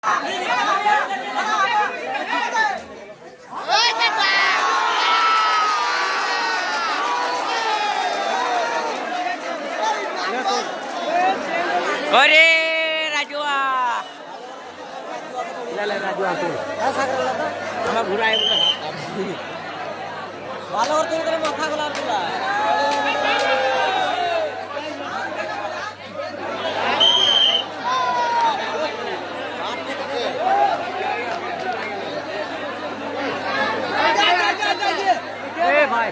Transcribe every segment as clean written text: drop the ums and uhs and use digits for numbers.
अरे राजुआ ले राजुआ तू हम घुराए ভালো করতে করে মাথা গোলা তুলা ए भाई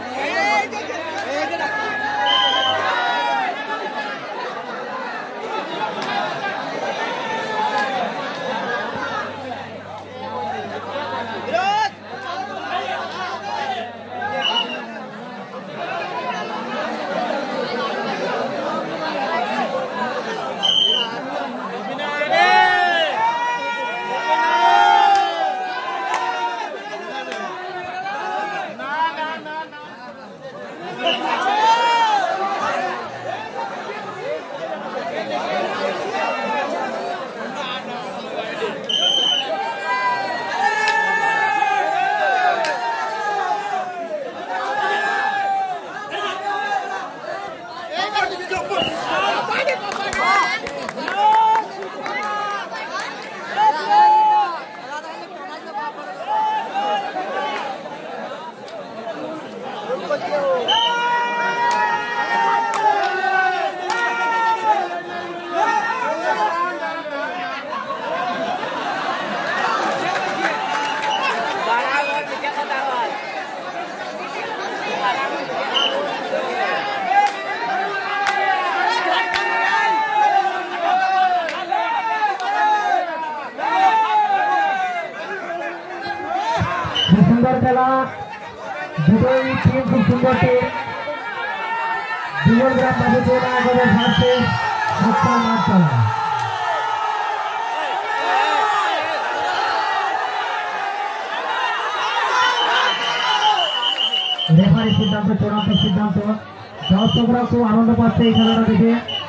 सुंदर खेला दुटोई टीम खूब सुंदर टीम जीवन ग्राम माঝে চলে আসবে ভারতে সত্তা মাঠ চলা রেফারি সিদ্ধান্ত চূড়ান্ত সিদ্ধান্ত দর্শকরা খুব আনন্দ পাচ্ছে এই খেলাটা দেখে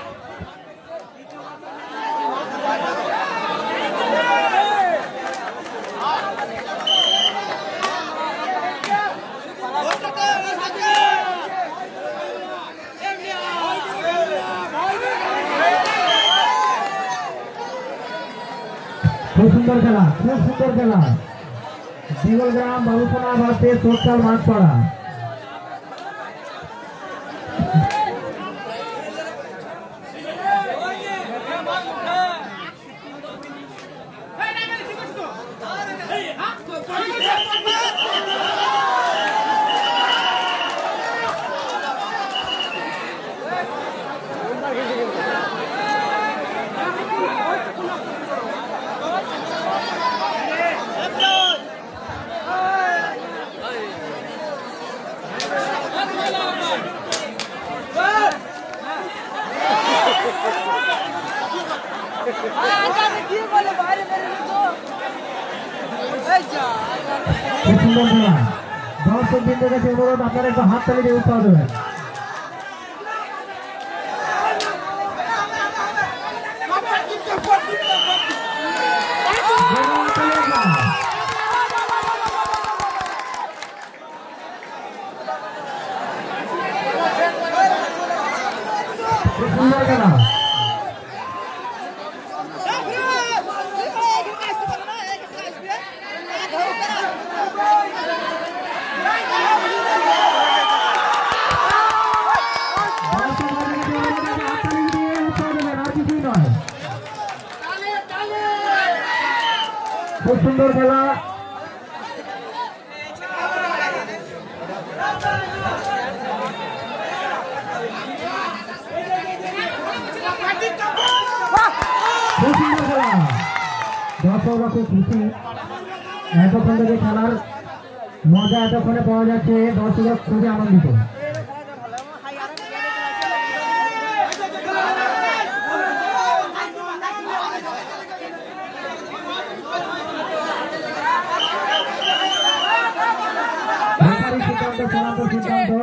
खूब सुंदर खेला जीवन ग्राम बालुपना भारते सोचाल माठ पड़ा दर्शक बिंदु के अनुरोध अपना एक हाथ ताली দিয়ে উৎসাহ দেবেন सुंदर खेला खूब सुंदर खेला দর্শকরা খুব খুশি এতক্ষণ থেকে খেলার মজা এতক্ষণে পাওয়া যাচ্ছে দর্শকরা খুবই আনন্দিত সিদ্ধান্ত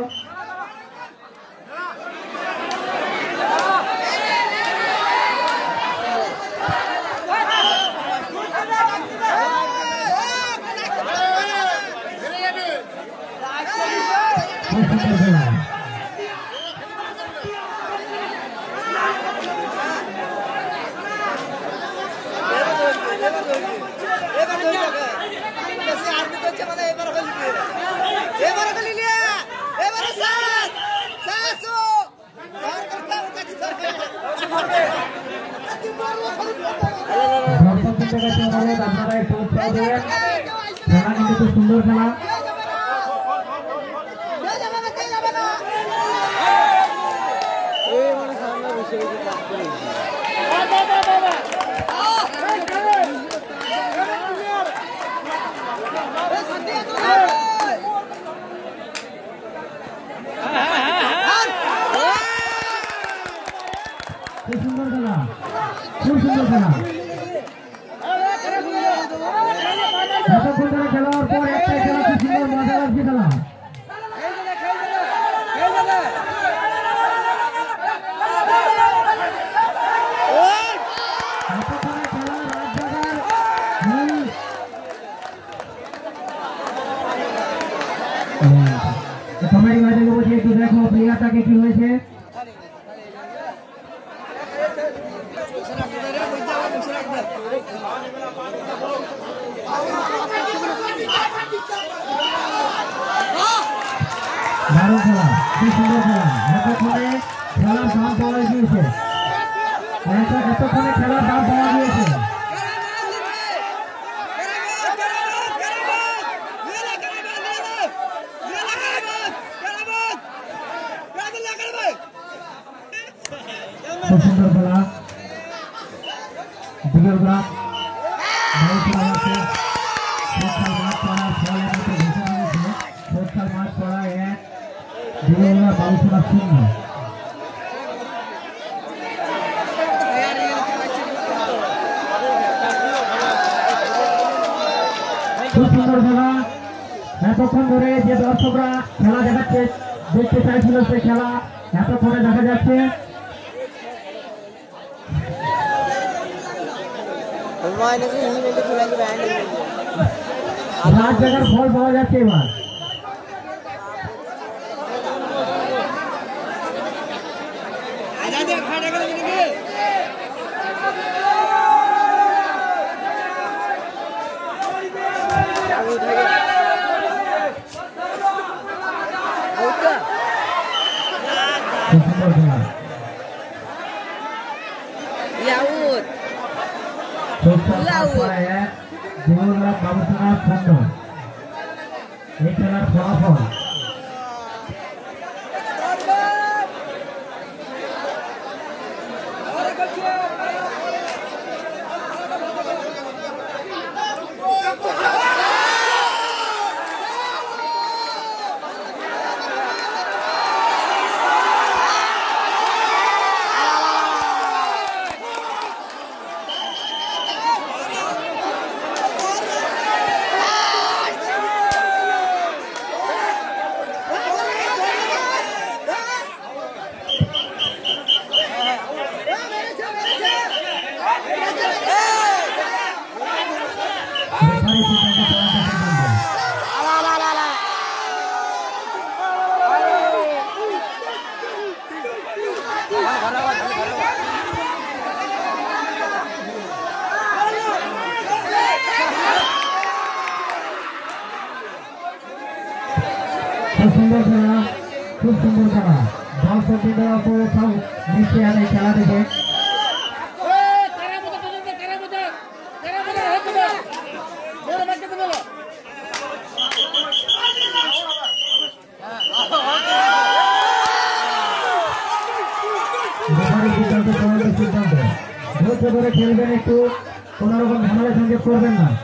আপনারা একটু উৎসাহ দেবেন। খেলা কিন্তু খুব সুন্দর খেলা। খুব সুন্দর খেলা, খুব সুন্দর খেলা। এতক্ষণ ধরে খেলার পর একটাই খেলা, খুব সুন্দর মজা লাগছে খেলা। কমেডি ভাইদের বলছি একটু দেখো প্লেয়ারটাকে কি হয়েছে। দারুণ খেলা, খুব সুন্দর খেলা। এতক্ষণে খেলার দাম পাওয়া গিয়েছে, এতক্ষণে খেলার দাম পাওয়া গিয়েছে। খুব সুন্দর খেলা। দিকের গ্রাম মাঠ পড়ার ফল ঘোষণা হয়েছে। সরকার মাঠ পড়া এক, দিকের গ্রাম বাবুসোনা শূন্য। খুব সুন্দর খেলা। এতক্ষণ ধরে যে দর্শকরা খেলা দেখতে চাইছিল সে খেলা এতক্ষণে দেখা যাচ্ছে। রাত জায়গার ফল পাওয়া যাচ্ছে এবার। এই খেলার ফলাফল সুন্দর খেলা, খুব সুন্দর খেলা। দর্শকদের নিচে আনে খেলা দেখে। ধৈর্য ধরে খেলবেন, একটু কোন রকম ঝামেলা সংযোগ করবেন না।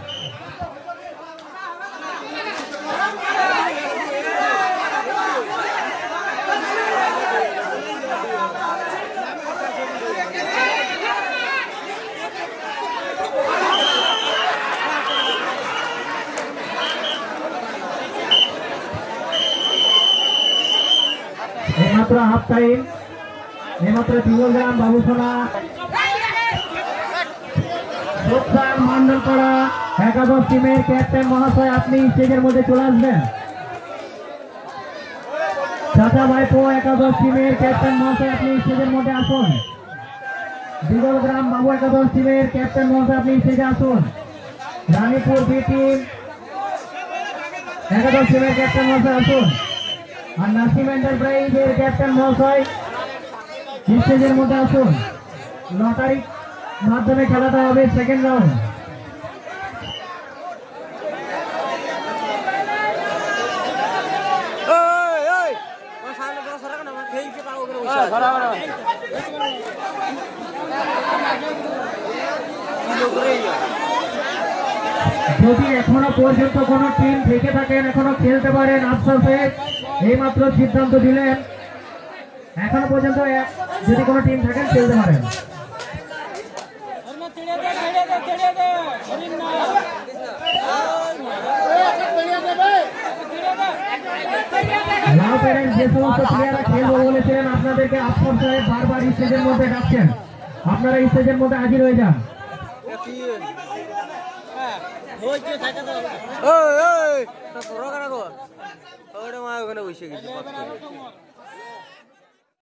এইমাত্র হাফ টাইম, এইমাত্র তিনগ্রাম বাবুসোনা মন্ডল করা একাদশ টিমের ক্যাপ্টেন মহাশয়, আপনি স্টেজের মধ্যে চলে আসবেন। চাচা ভাইপো একাদশ টিমের ক্যাপ্টেন মহাশয় আপনি স্টেজের মধ্যে আসুন। বিগলগ্রাম বাবু একাদশ টিমের ক্যাপ্টেন মহাশয় আপনি স্টেজে আসুন। রানীপুর বি টিম একাদশ টিমের ক্যাপ্টেন মহাশয় আসুন। আর নাসিম এন্টারপ্রাইজের ক্যাপ্টেন মহাশয় স্টেজের মধ্যে আসুন। লটারি মাধ্যমে খেলাটা হবে সেকেন্ড রাউন্ড। যদি এখনো পর্যন্ত কোন টিম থেকে থাকেন এখনো খেলতে পারেন, আফসোসে এইমাত্র সিদ্ধান্ত দিলেন এখনো পর্যন্ত যদি কোনো টিম থাকেন খেলতে পারেন। লাল প্যারেন্ট যে সমস্ত প্লেয়াররা খেলবো বলেছিলেন আপনাদেরকে আফসর সাহেব বারবার স্টেজের মধ্যে ডাকছেন, আপনারা স্টেজের মধ্যে হাজির হয়ে যান। ওখানে বসে গেছি।